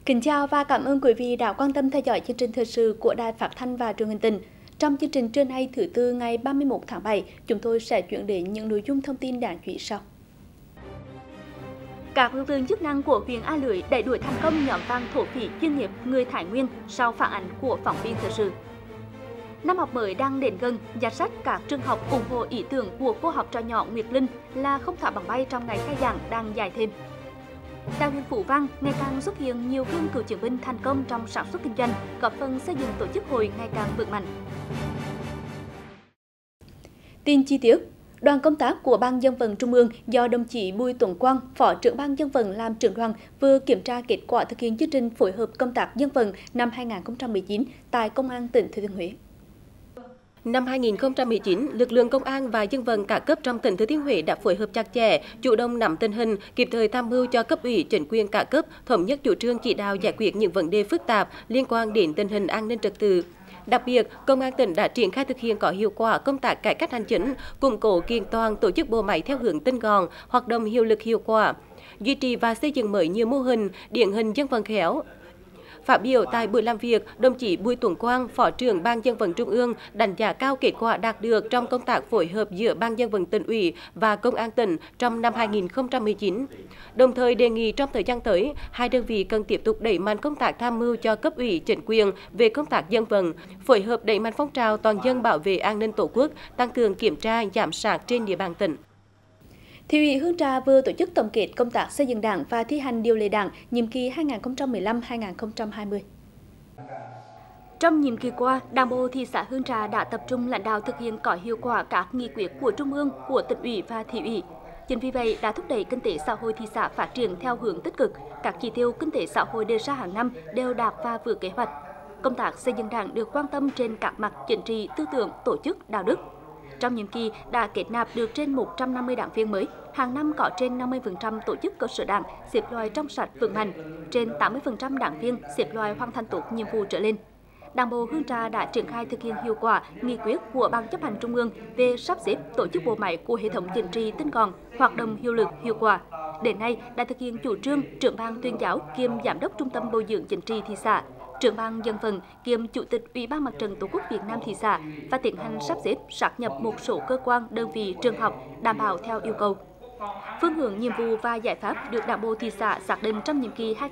Kính chào và cảm ơn quý vị đã quan tâm theo dõi chương trình thời sự của Đài Phát thanh và Truyền hình tỉnh. Trong chương trình trưa nay thứ Tư ngày 31 tháng 7, chúng tôi sẽ chuyển đến những nội dung thông tin đáng chú ý sau. Các lực lượng chức năng của huyện A Lưới đẩy đuổi thành công nhóm băng thổ phỉ chuyên nghiệp người Thái Nguyên sau phản ánh của phóng viên thời sự. Năm học mới đang đến gần, giá sách các trường học ủng hộ ý tưởng của cô học trò nhỏ Nguyệt Linh là không thả bằng bay trong ngày khai giảng đang dài thêm. Tại huyện Phú Vang, ngày càng xuất hiện nhiều gương cựu chiến binh thành công trong sản xuất kinh doanh, góp phần xây dựng tổ chức hội ngày càng vững mạnh. Tin chi tiết. Đoàn công tác của Ban Dân vận Trung ương do đồng chí Bùi Tuấn Quang, Phó trưởng Ban Dân vận làm trưởng đoàn vừa kiểm tra kết quả thực hiện chương trình phối hợp công tác dân vận năm 2019 tại Công an tỉnh Thừa Thiên Huế. Năm 2019, lực lượng công an và dân vận các cấp trong tỉnh Thừa Thiên Huế đã phối hợp chặt chẽ, chủ động nắm tình hình, kịp thời tham mưu cho cấp ủy, chính quyền các cấp thống nhất chủ trương chỉ đạo giải quyết những vấn đề phức tạp liên quan đến tình hình an ninh trật tự. Đặc biệt, Công an tỉnh đã triển khai thực hiện có hiệu quả công tác cải cách hành chính, củng cố kiện toàn tổ chức bộ máy theo hướng tinh gọn, hoạt động hiệu lực hiệu quả, duy trì và xây dựng mới nhiều mô hình, điển hình dân vận khéo. Phát biểu tại buổi làm việc, đồng chí Bùi Tuấn Quang, Phó trưởng Ban Dân vận Trung ương đánh giá cao kết quả đạt được trong công tác phối hợp giữa Ban Dân vận Tỉnh ủy và Công an tỉnh trong năm 2019. Đồng thời đề nghị trong thời gian tới, hai đơn vị cần tiếp tục đẩy mạnh công tác tham mưu cho cấp ủy chính quyền về công tác dân vận, phối hợp đẩy mạnh phong trào toàn dân bảo vệ an ninh Tổ quốc, tăng cường kiểm tra, giám sát trên địa bàn tỉnh. Thị ủy Hương Trà vừa tổ chức tổng kết công tác xây dựng Đảng và thi hành điều lệ Đảng nhiệm kỳ 2015-2020. Trong nhiệm kỳ qua, Đảng bộ thị xã Hương Trà đã tập trung lãnh đạo thực hiện có hiệu quả các nghị quyết của Trung ương, của tỉnh ủy và thị ủy. Chính vì vậy đã thúc đẩy kinh tế xã hội thị xã phát triển theo hướng tích cực. Các chỉ tiêu kinh tế xã hội đề ra hàng năm đều đạt và vượt kế hoạch. Công tác xây dựng Đảng được quan tâm trên các mặt chính trị, tư tưởng, tổ chức, đạo đức. Trong nhiệm kỳ đã kết nạp được trên 150 đảng viên mới, hàng năm có trên 50% tổ chức cơ sở đảng xếp loại trong sạch vững mạnh, trên 80% đảng viên xếp loại hoàn thành tốt nhiệm vụ trở lên. Đảng bộ Hương Trà đã triển khai thực hiện hiệu quả nghị quyết của Ban chấp hành Trung ương về sắp xếp tổ chức bộ máy của hệ thống chính trị tinh gọn, hoạt động hiệu lực, hiệu quả. Đến nay đã thực hiện chủ trương trưởng ban tuyên giáo kiêm giám đốc trung tâm bồi dưỡng chính trị thị xã, trưởng ban dân vận kiêm chủ tịch Ủy ban Mặt trận Tổ quốc Việt Nam thị xã và tiến hành sắp xếp sáp nhập một số cơ quan, đơn vị, trường học đảm bảo theo yêu cầu. Phương hướng nhiệm vụ và giải pháp được Đảng bộ thị xã xác định trong nhiệm kỳ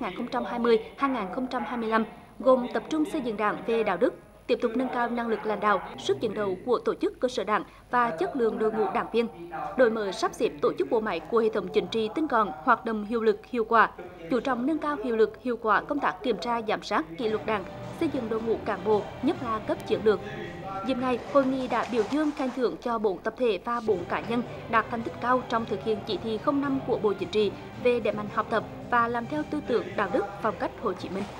2020-2025 gồm tập trung xây dựng Đảng về đạo đức, tiếp tục nâng cao năng lực lãnh đạo, sức chiến đấu của tổ chức cơ sở Đảng và chất lượng đội ngũ đảng viên, đổi mới sắp xếp tổ chức bộ máy của hệ thống chính trị tinh gọn, hoạt động hiệu lực, hiệu quả, chú trọng nâng cao hiệu lực, hiệu quả công tác kiểm tra, giám sát, kỷ luật Đảng, xây dựng đội ngũ cán bộ, nhất là cấp chiến lược. Dịp này, hội nghị đã biểu dương khen thưởng cho 4 tập thể và 4 cá nhân đạt thành tích cao trong thực hiện chỉ thị 05 của Bộ Chính trị về đẩy mạnh học tập và làm theo tư tưởng đạo đức phong cách Hồ Chí Minh.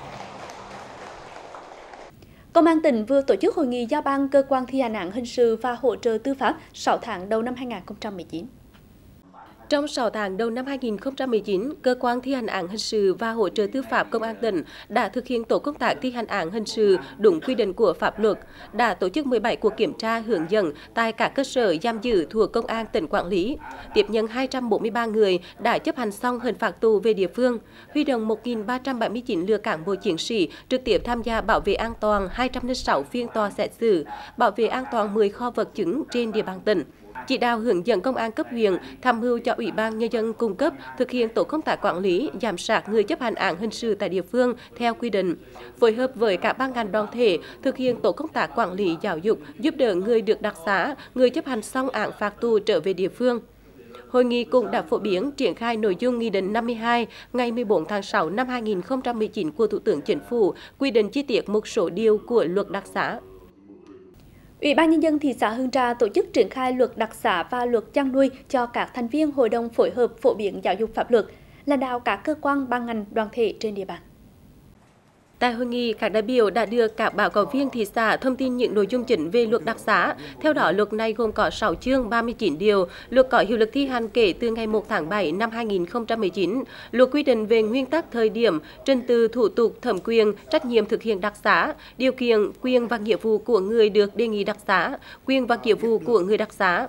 Công an tỉnh vừa tổ chức hội nghị giao ban cơ quan thi hành án hình sự và hỗ trợ tư pháp 6 tháng đầu năm 2019. Trong 6 tháng đầu năm 2019, Cơ quan thi hành án hình sự và hỗ trợ tư pháp Công an tỉnh đã thực hiện tổ công tác thi hành án hình sự đúng quy định của pháp luật, đã tổ chức 17 cuộc kiểm tra hướng dẫn tại các cơ sở giam giữ thuộc Công an tỉnh quản lý, tiếp nhận 243 người đã chấp hành xong hình phạt tù về địa phương, huy động 1.379 lượt cán bộ chiến sĩ trực tiếp tham gia bảo vệ an toàn 206 phiên tòa xét xử, bảo vệ an toàn 10 kho vật chứng trên địa bàn tỉnh. Chỉ đạo hướng dẫn công an cấp huyện tham mưu cho Ủy ban Nhân dân cung cấp thực hiện tổ công tác quản lý, giám sát người chấp hành án hình sự tại địa phương theo quy định, phối hợp với các ban ngành đoàn thể thực hiện tổ công tác quản lý giáo dục, giúp đỡ người được đặc xá, người chấp hành xong án phạt tù trở về địa phương. Hội nghị cũng đã phổ biến triển khai nội dung Nghị định 52 ngày 14 tháng 6 năm 2019 của Thủ tướng Chính phủ, quy định chi tiết một số điều của luật đặc xá. Ủy ban Nhân dân thị xã Hương Trà tổ chức triển khai luật đặc xá và luật chăn nuôi cho các thành viên Hội đồng phối hợp phổ biến giáo dục pháp luật, lãnh đạo các cơ quan ban ngành đoàn thể trên địa bàn. Tại hội nghị, các đại biểu đã được các báo cáo viên thị xã thông tin những nội dung chính về luật đặc xá. Theo đó, luật này gồm có 6 chương 39 điều, luật có hiệu lực thi hành kể từ ngày 1 tháng 7 năm 2019. Luật quy định về nguyên tắc thời điểm, trình tự thủ tục thẩm quyền, trách nhiệm thực hiện đặc xá, điều kiện, quyền và nghĩa vụ của người được đề nghị đặc xá, quyền và nghĩa vụ của người đặc xá.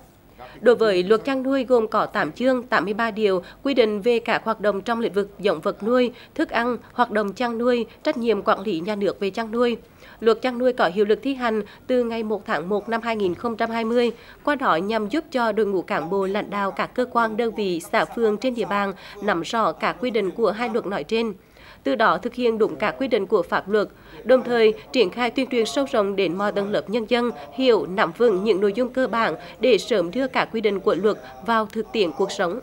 Đối với luật chăn nuôi gồm có 8 chương, 83 điều quy định về các hoạt động trong lĩnh vực giống vật nuôi, thức ăn, hoạt động chăn nuôi, trách nhiệm quản lý nhà nước về chăn nuôi. Luật chăn nuôi có hiệu lực thi hành từ ngày 1 tháng 1 năm 2020, qua đó nhằm giúp cho đội ngũ cán bộ lãnh đạo các cơ quan đơn vị xã phường trên địa bàn nắm rõ các quy định của hai luật nói trên, từ đó thực hiện đúng các quy định của pháp luật, đồng thời triển khai tuyên truyền sâu rộng đến mọi tầng lớp nhân dân hiểu nắm vững những nội dung cơ bản để sớm đưa các quy định của luật vào thực tiễn cuộc sống.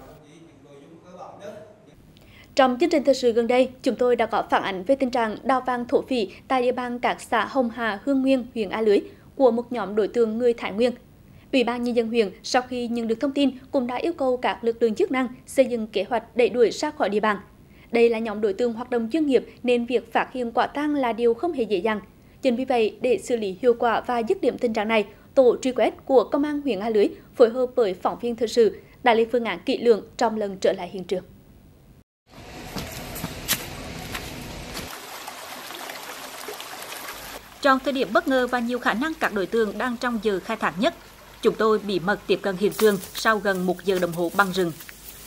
Trong chương trình thời sự gần đây, chúng tôi đã có phản ánh về tình trạng đào vàng thổ phỉ tại địa bàn các xã Hồng Hà, Hương Nguyên, huyện A Lưới của một nhóm đối tượng người Thái Nguyên. Ủy ban Nhân dân huyện sau khi nhận được thông tin cũng đã yêu cầu các lực lượng chức năng xây dựng kế hoạch đẩy đuổi ra khỏi địa bàn. Đây là nhóm đối tượng hoạt động chuyên nghiệp nên việc phát hiện quả tang là điều không hề dễ dàng. Chính vì vậy, để xử lý hiệu quả và dứt điểm tình trạng này, tổ truy quét của Công an huyện A Lưới phối hợp với phóng viên thời sự đã lên phương án kỹ lưỡng trong lần trở lại hiện trường. Trong thời điểm bất ngờ và nhiều khả năng các đối tượng đang trong giờ khai thác nhất, chúng tôi bí mật tiếp cận hiện trường sau gần 1 giờ đồng hồ băng rừng.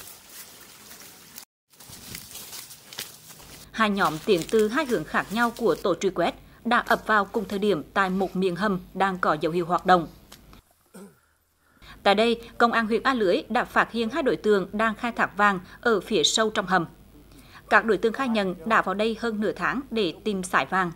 Hai nhóm tiến từ hai hướng khác nhau của tổ truy quét đã ập vào cùng thời điểm tại một miệng hầm đang có dấu hiệu hoạt động. Tại đây, Công an huyện A Lưới đã phát hiện hai đối tượng đang khai thác vàng ở phía sâu trong hầm. Các đối tượng khai nhận đã vào đây hơn nửa tháng để tìm sải vàng.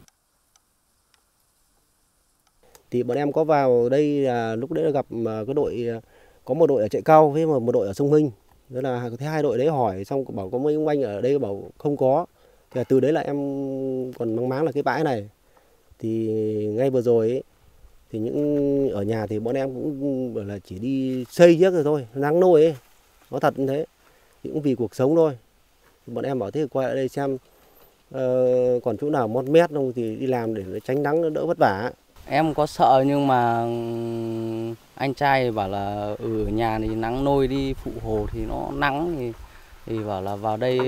Thì bọn em có vào đây là lúc đấy là gặp cái đội, có một đội ở Chợ Cao với một đội ở Sông Hinh. Đó là thấy hai đội đấy hỏi xong bảo có mấy ông anh ở đây bảo không có. Thì từ đấy là em còn mang máng là cái bãi này. Thì ngay vừa rồi ấy, thì những ở nhà thì bọn em cũng bảo là chỉ đi xây trước rồi thôi, nắng nôi ấy. Nó thật như thế. Thì cũng vì cuộc sống thôi. Bọn em bảo thế quay lại đây xem còn chỗ nào mót mét không thì đi làm để tránh nắng nó đỡ vất vả. Em có sợ nhưng mà anh trai bảo là ở nhà thì nắng nôi đi phụ hồ thì nó nắng thì bảo là vào đây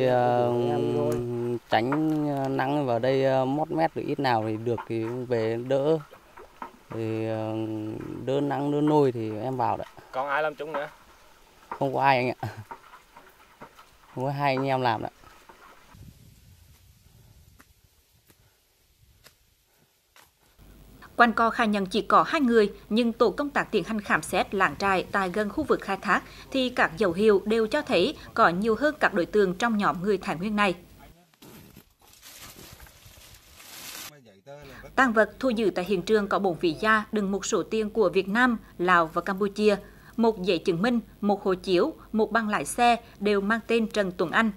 tránh nắng, vào đây mót mét được ít nào thì được thì về đỡ, thì đỡ nắng đỡ nôi thì em vào đấy. Còn ai làm chung nữa? Không có ai anh ạ, không có hai anh em làm đấy. Quanh co khai nhận chỉ có 2 người, nhưng tổ công tác tiến hành khám xét làng trại tại gần khu vực khai thác thì các dấu hiệu đều cho thấy có nhiều hơn các đối tượng trong nhóm người Thái Nguyên này. Tang vật thu giữ tại hiện trường có 4 ví da đựng một số tiền của Việt Nam, Lào và Campuchia, một giấy chứng minh, một hộ chiếu, một bằng lái xe đều mang tên Trần Tuấn Anh.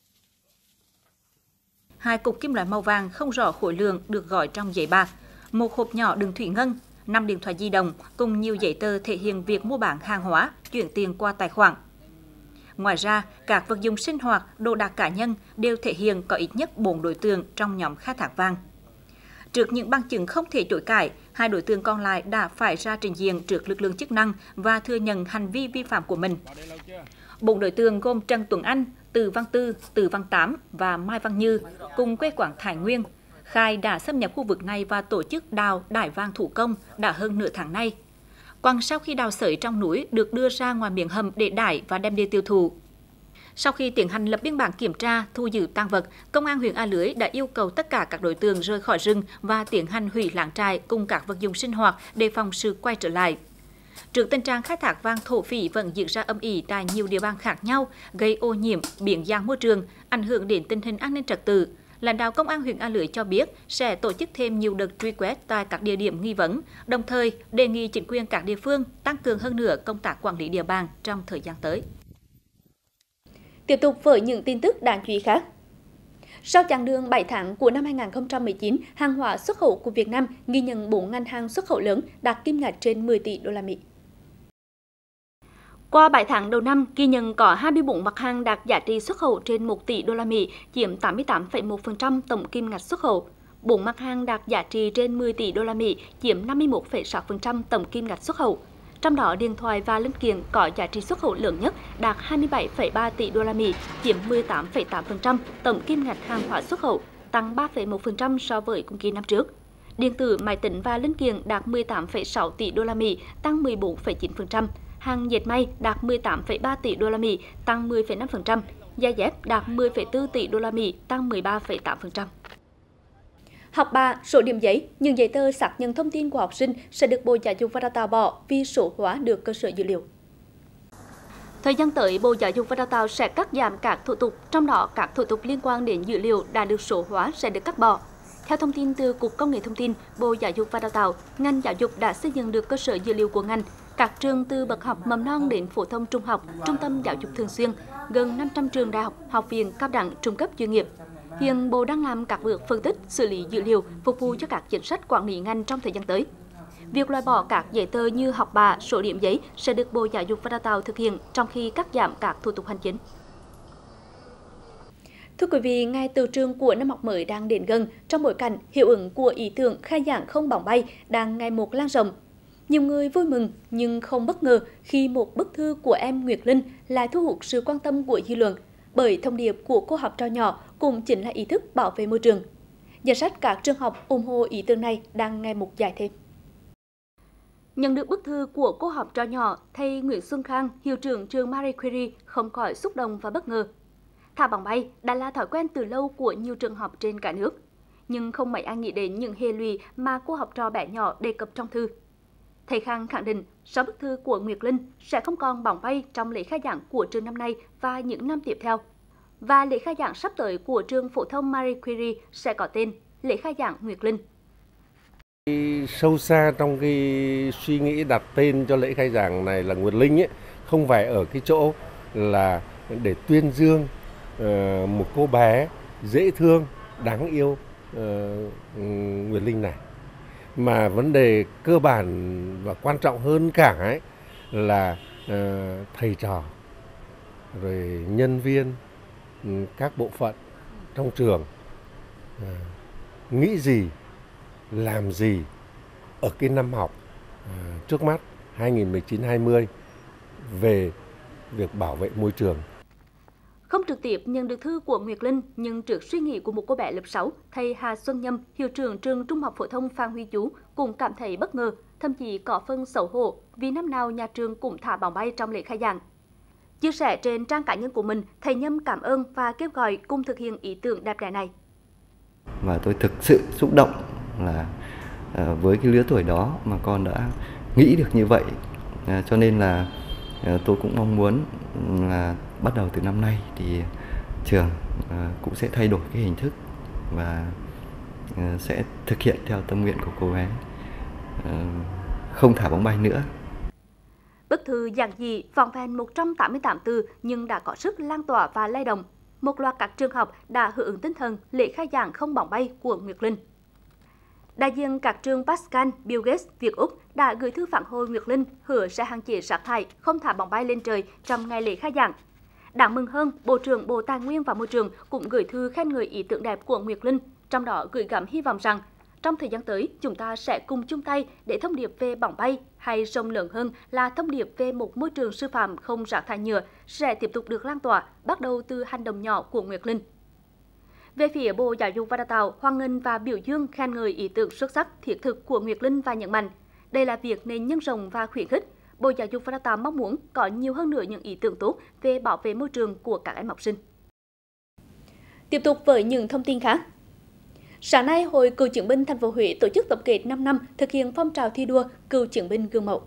2 cục kim loại màu vàng không rõ khối lượng được gói trong giấy bạc, một hộp nhỏ đựng thủy ngân, 5 điện thoại di động cùng nhiều giấy tờ thể hiện việc mua bán hàng hóa, chuyển tiền qua tài khoản. Ngoài ra, các vật dụng sinh hoạt, đồ đạc cá nhân đều thể hiện có ít nhất 4 đối tượng trong nhóm khai thác vàng. Trước những bằng chứng không thể chối cãi, 2 đối tượng còn lại đã phải ra trình diện trước lực lượng chức năng và thừa nhận hành vi vi phạm của mình. 4 đối tượng gồm Trần Tuấn Anh, Từ Văn Tư, Từ Văn Tám và Mai Văn Như cùng quê quán Thái Nguyên khai đã xâm nhập khu vực này và tổ chức đào đải vàng thủ công đã hơn nửa tháng nay. Quặng sau khi đào sới trong núi được đưa ra ngoài miệng hầm để đải và đem đi tiêu thụ. Sau khi tiến hành lập biên bản kiểm tra, thu giữ tang vật, Công an huyện A Lưới đã yêu cầu tất cả các đối tượng rời khỏi rừng và tiến hành hủy làng trại cùng các vật dụng sinh hoạt để phòng sự quay trở lại. Trước tình trạng khai thác vàng thổ phỉ vẫn diễn ra âm ỉ tại nhiều địa bàn khác nhau, gây ô nhiễm, biến dạng môi trường, ảnh hưởng đến tình hình an ninh trật tự, lãnh đạo Công an huyện A Lưới cho biết sẽ tổ chức thêm nhiều đợt truy quét tại các địa điểm nghi vấn, đồng thời đề nghị chính quyền các địa phương tăng cường hơn nữa công tác quản lý địa bàn trong thời gian tới. Tiếp tục với những tin tức đáng chú ý khác. Sau chặng đường 7 tháng của năm 2019, hàng hóa xuất khẩu của Việt Nam ghi nhận 4 ngành hàng xuất khẩu lớn đạt kim ngạch trên 10 tỷ đô la Mỹ. Qua 7 tháng đầu năm, ghi nhận có 24 mặt hàng đạt giá trị xuất khẩu trên 1 tỷ đô la Mỹ, chiếm 88,1% tổng kim ngạch xuất khẩu. 4 mặt hàng đạt giá trị trên 10 tỷ đô la Mỹ, chiếm 51,6% tổng kim ngạch xuất khẩu. Trong đó, điện thoại và linh kiện có giá trị xuất khẩu lớn nhất đạt 27,3 tỷ đô la Mỹ, chiếm 18,8% tổng kim ngạch hàng hóa xuất khẩu, tăng 3,1% so với cùng kỳ năm trước. Điện tử, máy tính và linh kiện đạt 18,6 tỷ đô la Mỹ, tăng 14,9%. hàng dệt may đạt 18,3 tỷ đô la Mỹ, tăng 10,5%, giày dép đạt 10,4 tỷ đô la Mỹ, tăng 13,8%. Học bạ, sổ điểm giấy, những giấy tờ xác nhận thông tin của học sinh sẽ được Bộ Giáo dục và Đào tạo bỏ vì số hóa được cơ sở dữ liệu. Thời gian tới, Bộ Giáo dục và Đào tạo sẽ cắt giảm các thủ tục, trong đó các thủ tục liên quan đến dữ liệu đã được số hóa sẽ được cắt bỏ. Theo thông tin từ Cục Công nghệ Thông tin, Bộ Giáo dục và Đào tạo, ngành giáo dục đã xây dựng được cơ sở dữ liệu của ngành. Các trường từ bậc học mầm non đến phổ thông trung học, trung tâm giáo dục thường xuyên, gần 500 trường đại học, học viện, cao đẳng, trung cấp chuyên nghiệp. Hiện Bộ đang làm các bước phân tích, xử lý dữ liệu, phục vụ cho các chính sách quản lý ngành trong thời gian tới. Việc loại bỏ các giấy tờ như học bạ, sổ điểm giấy sẽ được Bộ Giáo dục và Đào tạo thực hiện, trong khi cắt giảm các thủ tục hành chính. Thưa quý vị, ngày tựu trường của năm học mới đang đến gần, trong bối cảnh hiệu ứng của ý tưởng khai giảng không bóng bay đang ngày một lan rộng. Nhiều người vui mừng nhưng không bất ngờ khi một bức thư của em Nguyệt Linh lại thu hút sự quan tâm của dư luận, bởi thông điệp của cô học trò nhỏ cũng chính là ý thức bảo vệ môi trường. Danh sách các trường học ủng hộ ý tưởng này đang ngày một dài thêm. Nhận được bức thư của cô học trò nhỏ, thầy Nguyễn Xuân Khang, hiệu trưởng trường Marie Curie không khỏi xúc động và bất ngờ. Thả bóng bay đã là thói quen từ lâu của nhiều trường học trên cả nước, nhưng không mấy ai nghĩ đến những hệ lụy mà cô học trò bé nhỏ đề cập trong thư. Thầy Khang khẳng định, sau bức thư của Nguyệt Linh sẽ không còn bóng bay trong lễ khai giảng của trường năm nay và những năm tiếp theo. Và lễ khai giảng sắp tới của trường phổ thông Marie Curie sẽ có tên lễ khai giảng Nguyệt Linh. Sâu xa trong cái suy nghĩ đặt tên cho lễ khai giảng này là Nguyệt Linh ấy, không phải ở cái chỗ là để tuyên dương một cô bé dễ thương, đáng yêu Nguyệt Linh này, mà vấn đề cơ bản và quan trọng hơn cả ấy là thầy trò, rồi nhân viên, các bộ phận trong trường nghĩ gì, làm gì ở cái năm học trước mắt 2019-20 về việc bảo vệ môi trường. Không trực tiếp nhận được thư của Nguyệt Linh, nhưng trước suy nghĩ của một cô bé lớp 6, thầy Hà Xuân Nhâm, hiệu trưởng trường Trung học phổ thông Phan Huy Chú cũng cảm thấy bất ngờ, thậm chí có phần xấu hổ vì năm nào nhà trường cũng thả bóng bay trong lễ khai giảng. Chia sẻ trên trang cá nhân của mình, thầy Nhâm cảm ơn và kêu gọi cùng thực hiện ý tưởng đẹp đẽ này. Và tôi thực sự xúc động là với cái lứa tuổi đó mà con đã nghĩ được như vậy, cho nên là tôi cũng mong muốn là bắt đầu từ năm nay thì trường cũng sẽ thay đổi cái hình thức và sẽ thực hiện theo tâm nguyện của cô bé, không thả bóng bay nữa. Bức thư giản dị, vỏn vẹn 188 từ nhưng đã có sức lan tỏa và lay động. Một loạt các trường học đã hưởng ứng tinh thần lễ khai giảng không bóng bay của Nguyệt Linh. Đại diện các trường Pascal, Bill Gates, Việt Úc đã gửi thư phản hồi Nguyệt Linh hứa sẽ hạn chế rác thải, không thả bóng bay lên trời trong ngày lễ khai giảng. Đáng mừng hơn, Bộ trưởng Bộ Tài nguyên và Môi trường cũng gửi thư khen ngợi ý tưởng đẹp của Nguyệt Linh, trong đó gửi gắm hy vọng rằng trong thời gian tới chúng ta sẽ cùng chung tay để thông điệp về bóng bay hay rộng lớn hơn là thông điệp về một môi trường sư phạm không rác thải nhựa sẽ tiếp tục được lan tỏa, bắt đầu từ hành động nhỏ của Nguyệt Linh. Về phía Bộ Giáo dục và Đào tạo, hoan nghênh và biểu dương khen ngợi ý tưởng xuất sắc, thiết thực của Nguyệt Linh và nhấn mạnh đây là việc nên nhân rộng và khuyến khích. Bộ Giáo dục và Đào tạo mong muốn có nhiều hơn nữa những ý tưởng tốt về bảo vệ môi trường của các em học sinh. Tiếp tục với những thông tin khác. Sáng nay, Hội Cựu chiến binh thành phố Huế tổ chức tổng kết 5 năm thực hiện phong trào thi đua Cựu chiến binh gương mẫu.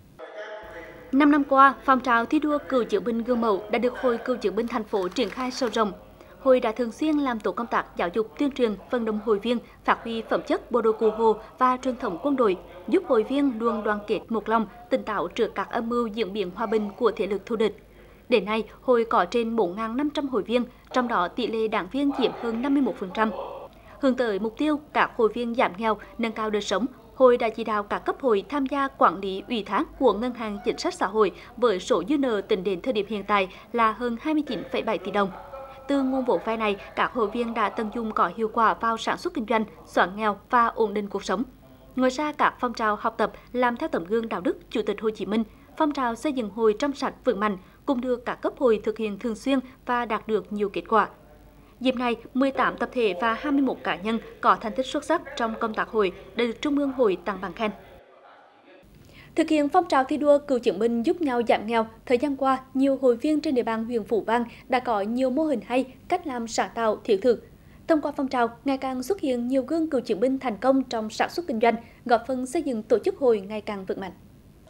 5 năm qua, phong trào thi đua Cựu chiến binh gương mẫu đã được Hội Cựu chiến binh thành phố triển khai sâu rộng. Hội đã thường xuyên làm tổ công tác giáo dục tuyên truyền, vận động hội viên phát huy phẩm chất bộ đội cụ Hồ và truyền thống quân đội, giúp hội viên luôn đoàn kết một lòng, tỉnh táo trước các âm mưu diễn biến hòa bình của thế lực thù địch. Đến nay, hội có trên 4.500 hội viên, trong đó tỷ lệ đảng viên chiếm hơn 51%. Hướng tới mục tiêu các hội viên giảm nghèo, nâng cao đời sống, Hội đã chỉ đạo các cấp hội tham gia quản lý ủy thác của Ngân hàng Chính sách Xã hội với số dư nợ tính đến thời điểm hiện tại là hơn 29,7 tỷ đồng. Từ nguồn vốn vay này, các hội viên đã tận dụng có hiệu quả vào sản xuất kinh doanh, xóa nghèo và ổn định cuộc sống. Ngoài ra, các phong trào học tập làm theo tấm gương đạo đức Chủ tịch Hồ Chí Minh, phong trào xây dựng hội trong sạch vững mạnh cũng được các cấp hội thực hiện thường xuyên và đạt được nhiều kết quả. Dịp này, 18 tập thể và 21 cá nhân có thành tích xuất sắc trong công tác hội đã được Trung ương Hội tặng bằng khen. Thực hiện phong trào thi đua cựu chiến binh giúp nhau giảm nghèo, thời gian qua, nhiều hội viên trên địa bàn huyện Phú Vang đã có nhiều mô hình hay, cách làm sáng tạo, thiết thực. Thông qua phong trào, ngày càng xuất hiện nhiều gương cựu chiến binh thành công trong sản xuất kinh doanh, góp phần xây dựng tổ chức hội ngày càng vững mạnh.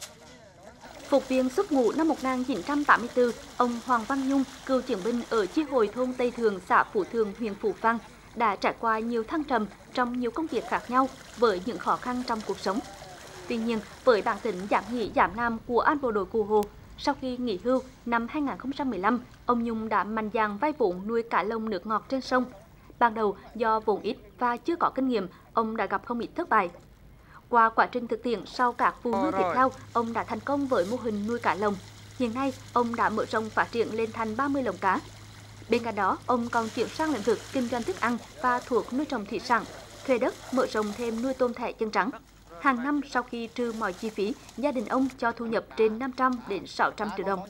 Phục viên xuất ngũ năm 1984, ông Hoàng Văn Nhung, cựu chiến binh ở chi hội thôn Tây Thượng, xã Phú Thượng, huyện Phú Vang, đã trải qua nhiều thăng trầm trong nhiều công việc khác nhau với những khó khăn trong cuộc sống. Tuy nhiên, với bản tính giảm nghỉ giảm làm của An bộ đội Cụ Hồ, sau khi nghỉ hưu năm 2015, ông Nhung đã mạnh dạn vay vốn nuôi cá lồng nước ngọt trên sông. Ban đầu do vốn ít và chưa có kinh nghiệm, ông đã gặp không ít thất bại. Qua quá trình thực tiễn sau các vụ nuôi tiếp theo, ông đã thành công với mô hình nuôi cá lồng. Hiện nay, ông đã mở rộng phát triển lên thành 30 lồng cá. Bên cạnh đó, ông còn chuyển sang lĩnh vực kinh doanh thức ăn và thuộc nuôi trồng thủy sản, thuê đất mở rộng thêm nuôi tôm thẻ chân trắng. Hàng năm sau khi trừ mọi chi phí, gia đình ông cho thu nhập trên 500 đến 600 triệu đồng.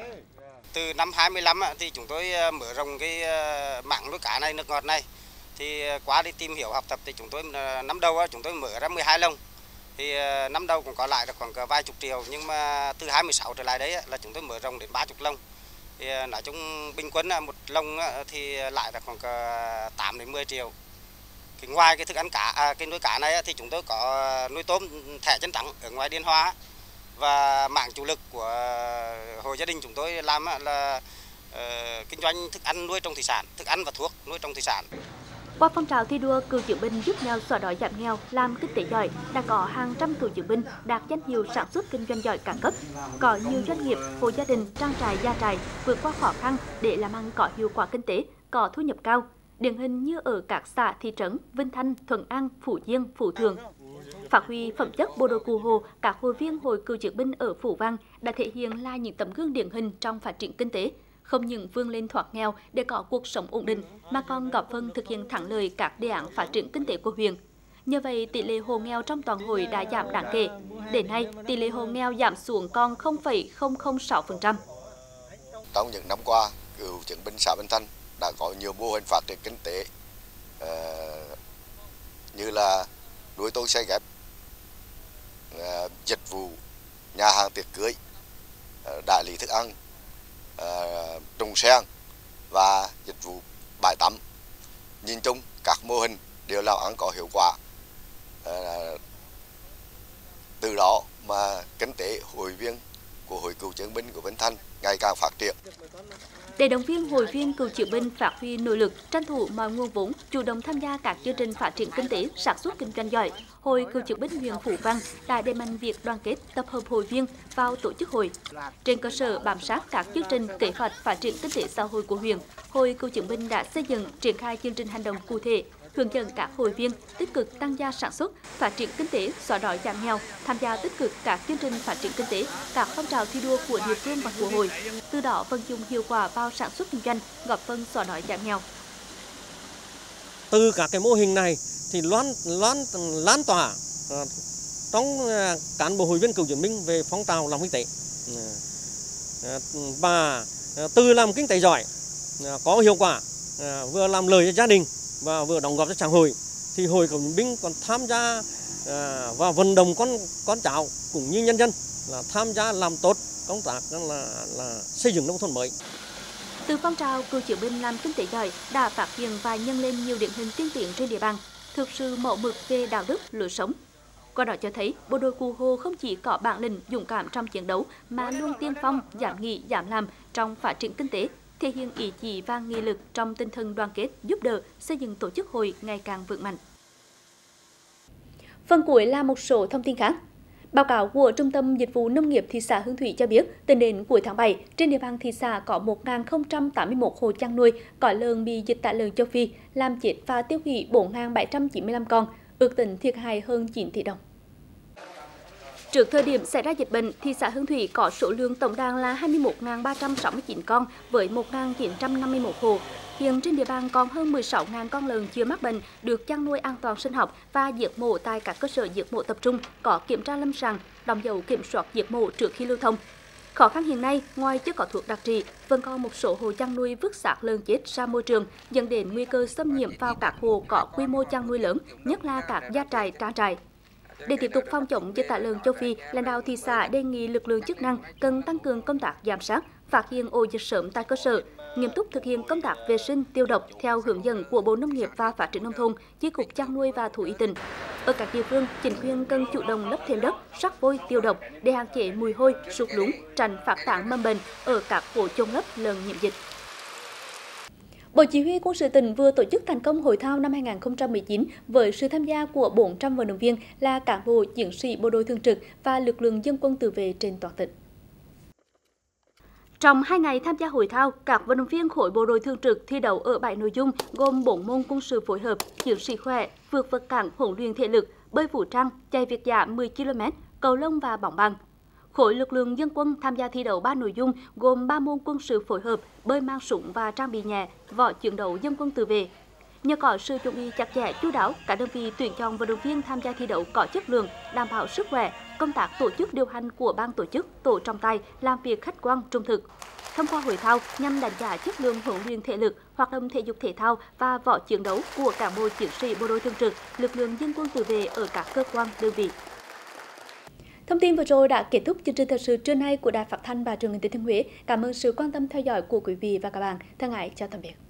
Từ năm 2015 thì chúng tôi mở rộng cái mảng nuôi cá này, nước ngọt này. Thì qua đi tìm hiểu học tập thì chúng tôi năm đầu chúng tôi mở ra 12 lồng. Thì năm đầu cũng có lại được khoảng vài chục triệu, nhưng mà từ 2016 trở lại đấy là chúng tôi mở rộng đến 30 lồng. Thì nói chung bình quân một lồng thì lại là khoảng 8 đến 10 triệu. Ngoài cái thức ăn cá, cái nuôi cá này thì chúng tôi có nuôi tôm thẻ chân trắng ở ngoài Điền Hòa, và mảng chủ lực của hộ gia đình chúng tôi làm là kinh doanh thức ăn nuôi trồng thủy sản, thức ăn và thuốc nuôi trồng thủy sản. Qua phong trào thi đua cựu chiến binh giúp nhau xóa đói giảm nghèo, làm kinh tế giỏi, đã có hàng trăm cựu chiến binh đạt danh hiệu sản xuất kinh doanh giỏi cả cấp. Có nhiều doanh nghiệp, hộ gia đình, trang trại, gia trại vượt qua khó khăn để làm ăn có hiệu quả kinh tế, có thu nhập cao. Điển hình như ở các xã thị trấn Vinh Thanh, Thuận An, Phú Diên, Phú Thượng. Phát huy phẩm chất bộ đội Cụ Hồ, các hội viên hội cựu chiến binh ở Phú Vang đã thể hiện là những tấm gương điển hình trong phát triển kinh tế, không những vươn lên thoát nghèo để có cuộc sống ổn định, mà còn góp phần thực hiện thắng lợi các đề án phát triển kinh tế của huyện. Nhờ vậy, tỷ lệ hộ nghèo trong toàn hội đã giảm đáng kể. Đến nay, tỷ lệ hộ nghèo giảm xuống còn 0,006%. Trong những năm qua, cựu chiến binh xã Vinh Thanh đã có nhiều mô hình phát triển kinh tế như là nuôi tôm xe ghép, dịch vụ nhà hàng tiệc cưới, đại lý thức ăn, trồng sen và dịch vụ bãi tắm. Nhìn chung các mô hình đều làm ăn có hiệu quả. Từ đó mà kinh tế hội viên của hội cựu chiến binh của Vinh Thanh ngày càng phát triển. Để động viên hội viên cựu chiến binh phát huy nội lực, tranh thủ mọi nguồn vốn, chủ động tham gia các chương trình phát triển kinh tế, sản xuất kinh doanh giỏi, hội cựu chiến binh huyện Phú Vang đã đẩy mạnh việc đoàn kết, tập hợp hội viên vào tổ chức hội. Trên cơ sở bám sát các chương trình kế hoạch phát triển kinh tế xã hội của huyện, hội cựu chiến binh đã xây dựng, triển khai chương trình hành động cụ thể, hướng dẫn các hội viên tích cực tăng gia sản xuất, phát triển kinh tế, xóa đói giảm nghèo, tham gia tích cực các chương trình phát triển kinh tế, các phong trào thi đua của địa phương và của hội, từ đó vận dụng hiệu quả vào sản xuất kinh doanh, góp phần xóa đói giảm nghèo. Từ các cái mô hình này thì lan tỏa trong cán bộ hội viên cựu chiến binh về phong trào làm kinh tế, và từ làm kinh tế giỏi có hiệu quả, vừa làm lời cho gia đình và vừa đóng góp cho xã hội, thì hội cựu chiến binh còn tham gia và vận động con cháu cũng như nhân dân là tham gia làm tốt công tác là xây dựng nông thôn mới. Từ phong trào cựu chiến binh làm kinh tế giỏi đã phát hiện và nhân lên nhiều điển hình tiên tiến trên địa bàn, thực sự mẫu mực về đạo đức, lối sống. Qua đó cho thấy bộ đội Cụ Hồ không chỉ có bản lĩnh dũng cảm trong chiến đấu mà luôn tiên phong, dám nghĩ, dám làm trong phát triển kinh tế, thể hiện ý chí và nghị lực trong tinh thần đoàn kết, giúp đỡ, xây dựng tổ chức hội ngày càng vững mạnh. Phần cuối là một số thông tin khác. Báo cáo của Trung tâm Dịch vụ Nông nghiệp thị xã Hương Thủy cho biết, tính đến cuối tháng 7, trên địa bàn thị xã có 1.081 hộ chăn nuôi có lợn bị dịch tả lợn châu Phi, làm chết và tiêu hủy 4.795 con, ước tính thiệt hại hơn 9 tỷ đồng. Trước thời điểm xảy ra dịch bệnh, thị xã Hương Thủy có số lượng tổng đàn là 21.369 con với 1.951 hộ. Hiện trên địa bàn còn hơn 16.000 con lợn chưa mắc bệnh được chăn nuôi an toàn sinh học và giết mổ tại các cơ sở giết mổ tập trung có kiểm tra lâm sàng, đóng dấu kiểm soát giết mổ trước khi lưu thông. Khó khăn hiện nay, ngoài chưa có thuốc đặc trị, vẫn còn một số hộ chăn nuôi vứt xác lợn chết ra môi trường, dẫn đến nguy cơ xâm nhiễm vào các hộ có quy mô chăn nuôi lớn, nhất là các gia trại, trang trại. Để tiếp tục phòng chống dịch tả lợn châu Phi, lãnh đạo thị xã đề nghị lực lượng chức năng cần tăng cường công tác giám sát, phát hiện ổ dịch sớm tại cơ sở, nghiêm túc thực hiện công tác vệ sinh tiêu độc theo hướng dẫn của Bộ Nông nghiệp và Phát triển nông thôn, Chi cục chăn nuôi và thú y tỉnh. Ở các địa phương, chính quyền cần chủ động lấp thêm đất, rắc vôi tiêu độc để hạn chế mùi hôi, sụt lún, tránh phát tán mầm bệnh ở các hộ chôn lấp lợn nhiễm dịch. Bộ Chỉ huy Quân sự tỉnh vừa tổ chức thành công hội thao năm 2019 với sự tham gia của 400 vận động viên là cán bộ, chiến sĩ bộ đội thường trực và lực lượng dân quân tự vệ trên toàn tỉnh. Trong 2 ngày tham gia hội thao, các vận động viên khối bộ đội thường trực thi đấu ở 7 nội dung gồm 4 môn quân sự phối hợp, chiến sĩ khỏe, vượt vật cản, huấn luyện thể lực, bơi vũ trang, chạy việt dã 10 km, cầu lông và bóng bàn. Khối lực lượng dân quân tham gia thi đấu 3 nội dung gồm 3 môn quân sự phối hợp, bơi mang súng và trang bị nhẹ, võ chiến đấu dân quân tự vệ. Nhờ có sự chuẩn bị chặt chẽ chu đáo, các đơn vị tuyển chọn vận động viên tham gia thi đấu có chất lượng, đảm bảo sức khỏe, công tác tổ chức điều hành của ban tổ chức, tổ trọng tài làm việc khách quan trung thực. Thông qua hội thao nhằm đánh giá chất lượng huấn luyện thể lực, hoạt động thể dục thể thao và võ chiến đấu của cán bộ chiến sĩ bộ đội thường trực, lực lượng dân quân tự vệ ở các cơ quan đơn vị. Thông tin vừa rồi đã kết thúc chương trình thời sự trưa nay của Đài Phát thanh và Truyền hình Thừa Thiên Huế. Cảm ơn sự quan tâm theo dõi của quý vị và các bạn. Thân ái chào tạm biệt.